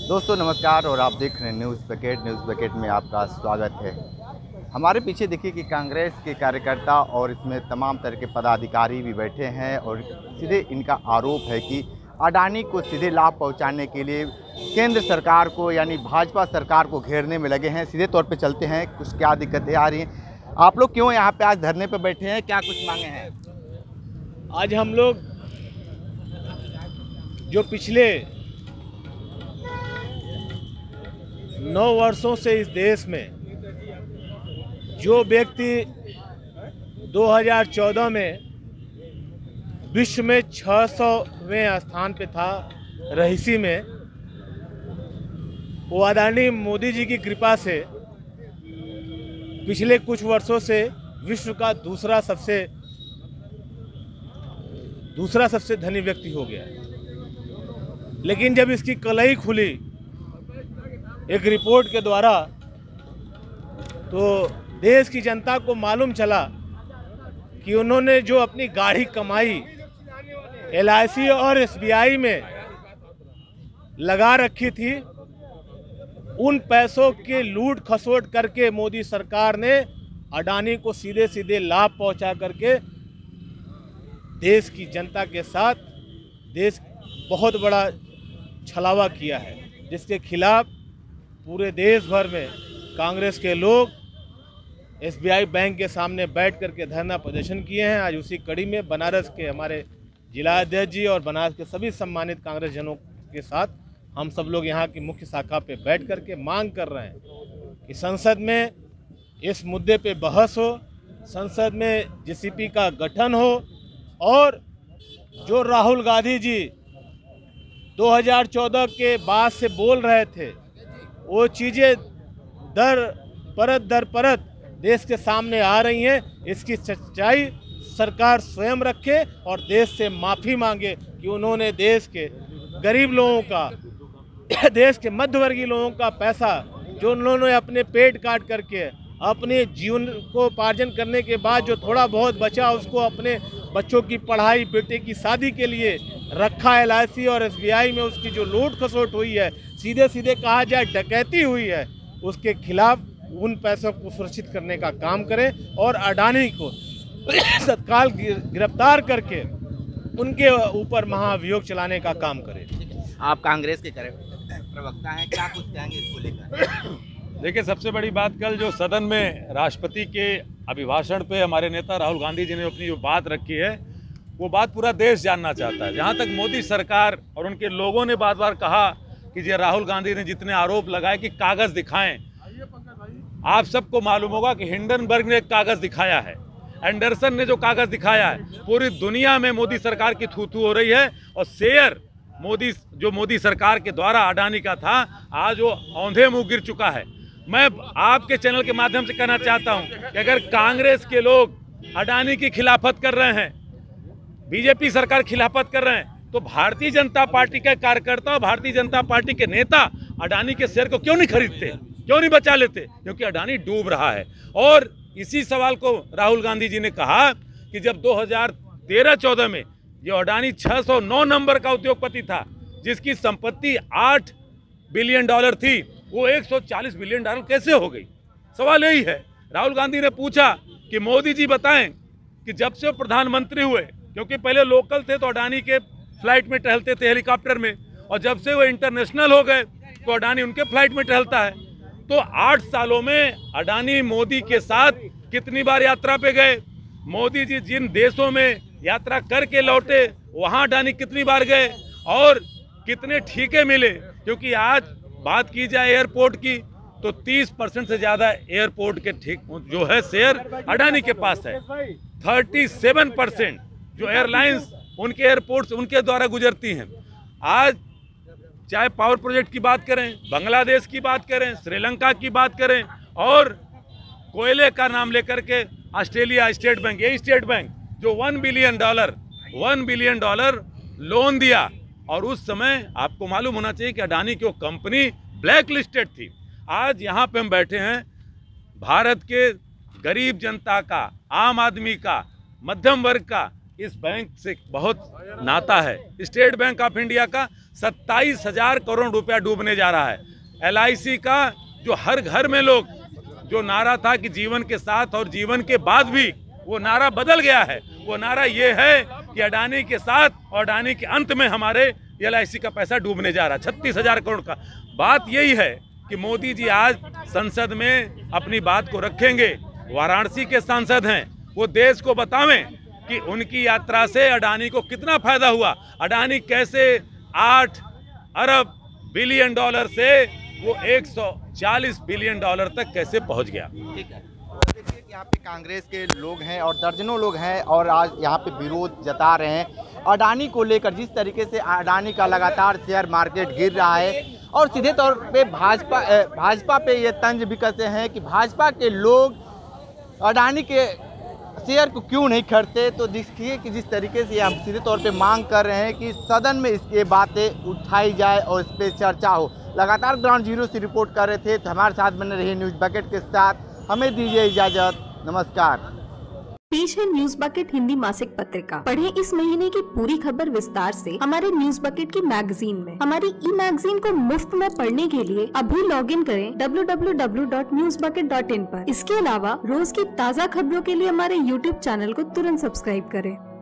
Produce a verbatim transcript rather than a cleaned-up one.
दोस्तों नमस्कार और आप देख रहे हैं न्यूज़ पैकेट। न्यूज़ पैकेट में आपका स्वागत है। हमारे पीछे देखिए कि कांग्रेस के कार्यकर्ता और इसमें तमाम तरह के पदाधिकारी भी बैठे हैं और सीधे इनका आरोप है कि अडानी को सीधे लाभ पहुंचाने के लिए केंद्र सरकार को यानी भाजपा सरकार को घेरने में लगे हैं। सीधे तौर पे चलते हैं, कुछ क्या दिक्कतें आ रही हैं। आप लोग क्यों यहाँ पे आज धरने पे बैठे हैं, क्या कुछ मांगे हैं? आज हम लोग जो पिछले नौ वर्षों से इस देश में जो व्यक्ति दो हज़ार चौदह में विश्व में छह सौवें स्थान पे था रईसी में, वो अडानी मोदी जी की कृपा से पिछले कुछ वर्षों से विश्व का दूसरा सबसे दूसरा सबसे धनी व्यक्ति हो गया है। लेकिन जब इसकी कलई खुली एक रिपोर्ट के द्वारा, तो देश की जनता को मालूम चला कि उन्होंने जो अपनी गाढ़ी कमाई एल आई सी और एस बी आई में लगा रखी थी, उन पैसों के लूट खसोट करके मोदी सरकार ने अडानी को सीधे सीधे लाभ पहुंचा करके देश की जनता के साथ देश बहुत बड़ा छलावा किया है, जिसके खिलाफ पूरे देश भर में कांग्रेस के लोग एस बी आई बैंक के सामने बैठ करके धरना प्रदर्शन किए हैं। आज उसी कड़ी में बनारस के हमारे जिला अध्यक्ष जी और बनारस के सभी सम्मानित कांग्रेस जनों के साथ हम सब लोग यहाँ की मुख्य शाखा पे बैठ करके मांग कर रहे हैं कि संसद में इस मुद्दे पे बहस हो, संसद में जे सी पी का गठन हो और जो राहुल गांधी जी दो हज़ार चौदह के बाद से बोल रहे थे, वो चीज़ें दर परत दर परत देश के सामने आ रही हैं। इसकी सच्चाई सरकार स्वयं रखे और देश से माफ़ी मांगे कि उन्होंने देश के गरीब लोगों का, देश के मध्यवर्गीय लोगों का पैसा जो उन्होंने अपने पेट काट करके अपने जीवन को उपार्जन करने के बाद जो थोड़ा बहुत बचा, उसको अपने बच्चों की पढ़ाई, बेटे की शादी के लिए रखा एल आई सी और एस बी आई में, उसकी जो लूट खसोट हुई है, सीधे सीधे कहा जाए डकैती हुई है, उसके खिलाफ उन पैसों को सुरक्षित करने का काम करें और अडानी को तत्काल गिरफ्तार करके उनके ऊपर महाभियोग चलाने का काम करें। आप कांग्रेस के प्रवक्ता हैं, क्या कुछ कहेंगे इसको लेकर? देखिए, सबसे बड़ी बात, कल जो सदन में राष्ट्रपति के अभिभाषण पे हमारे नेता राहुल गांधी जी ने अपनी जो बात रखी है, वो बात पूरा देश जानना चाहता है। जहाँ तक मोदी सरकार और उनके लोगों ने बार बार कहा कि जो राहुल गांधी ने जितने आरोप लगाए कि कागज़ दिखाएं, आप सबको मालूम होगा कि हिंडनबर्ग ने एक कागज़ दिखाया है, एंडरसन ने जो कागज़ दिखाया है, पूरी दुनिया में मोदी सरकार की थू थू हो रही है। और शेयर मोदी जो मोदी सरकार के द्वारा अडानी का था, आज वो औंधे मुँह गिर चुका है। मैं आपके चैनल के माध्यम से कहना चाहता हूं कि अगर कांग्रेस के लोग अडानी की खिलाफत कर रहे हैं, बीजेपी सरकार खिलाफत कर रहे हैं, तो भारतीय जनता पार्टी के कार्यकर्ता और भारतीय जनता पार्टी के नेता अडानी के शेयर को क्यों नहीं खरीदते, क्यों नहीं बचा लेते? क्योंकि अडानी डूब रहा है। और इसी सवाल को राहुल गांधी जी ने कहा कि जब दो हज़ार तेरह चौदह में जो अडानी छह सौ नौ नंबर का उद्योगपति था, जिसकी संपत्ति आठ बिलियन डॉलर थी, वो एक सौ चालीस बिलियन डॉलर कैसे हो गई? सवाल यही है। राहुल गांधी ने पूछा कि मोदी जी बताएं कि जब से प्रधानमंत्री हुए, क्योंकि पहले लोकल थे तो अडानी के फ्लाइट में टहलते थे हेलीकॉप्टर में, और जब से वो इंटरनेशनल हो गए तो अडानी उनके फ्लाइट में टहलता है। तो आठ सालों में अडानी मोदी के साथ कितनी बार यात्रा पे गए? मोदी जी जिन देशों में यात्रा करके लौटे, वहाँ अडानी कितनी बार गए और कितने ठेके मिले? क्योंकि आज बात की जाए एयरपोर्ट की, तो तीस परसेंट से ज़्यादा एयरपोर्ट के ठीक जो है शेयर अडानी के पास है। सैंतीस परसेंट जो एयरलाइंस उनके एयरपोर्ट्स उनके द्वारा गुजरती हैं। आज चाहे पावर प्रोजेक्ट की बात करें, बांग्लादेश की बात करें, श्रीलंका की बात करें, और कोयले का नाम लेकर के ऑस्ट्रेलिया स्टेट बैंक, यही स्टेट बैंक जो one billion dollar one billion dollar loan दिया, और उस समय आपको मालूम होना चाहिए कि अडानी की वो कंपनी ब्लैक लिस्टेड थी। आज यहाँ पे हम बैठे हैं, भारत के गरीब जनता का, आम आदमी का, मध्यम वर्ग का इस बैंक से बहुत नाता है। स्टेट बैंक ऑफ इंडिया का सत्ताईस हजार करोड़ रुपया डूबने जा रहा है। एल आई सी का जो हर घर में लोग जो नारा था कि जीवन के साथ और जीवन के बाद भी, वो नारा बदल गया है। वो नारा ये है कि अडानी के साथ और अडानी के अंत में हमारे एल आई सी का पैसा डूबने जा रहा है, छत्तीस हजार करोड़ का। बात यही है कि मोदी जी आज संसद में अपनी बात को रखेंगे। वाराणसी के सांसद हैं, वो देश को बतावें कि उनकी यात्रा से अडानी को कितना फायदा हुआ। अडानी कैसे आठ अरब बिलियन डॉलर से वो एक सौ चालीस बिलियन डॉलर तक कैसे पहुंच गया। ठीक है, तो देखिए कि यहाँ पे कांग्रेस के लोग हैं और दर्जनों लोग हैं और आज यहाँ पे विरोध जता रहे हैं अडानी को लेकर। जिस तरीके से अडानी का लगातार शेयर मार्केट गिर रहा है और सीधे तौर पे भाजपा भाजपा पे ये तंज भी कसते हैं कि भाजपा के लोग अडानी के शेयर को क्यों नहीं खरीदते। तो देखिए कि जिस तरीके से हम सीधे तौर पे मांग कर रहे हैं कि सदन में इसके बातें उठाई जाए और इस पर चर्चा हो। लगातार ग्राउंड जीरो से रिपोर्ट कर रहे थे, तो हमारे साथ बने रहिए न्यूज़ बकेट के साथ। हमें दीजिए इजाज़त, नमस्कार। पेश है न्यूज बकेट हिंदी मासिक पत्रिका। पढ़ें इस महीने की पूरी खबर विस्तार से हमारे न्यूज बकेट की मैगजीन में। हमारी ई मैगजीन को मुफ्त में पढ़ने के लिए अभी लॉग इन करें W W W dot news bucket dot in पर। इसके अलावा रोज की ताज़ा खबरों के लिए हमारे यूट्यूब चैनल को तुरंत सब्सक्राइब करें।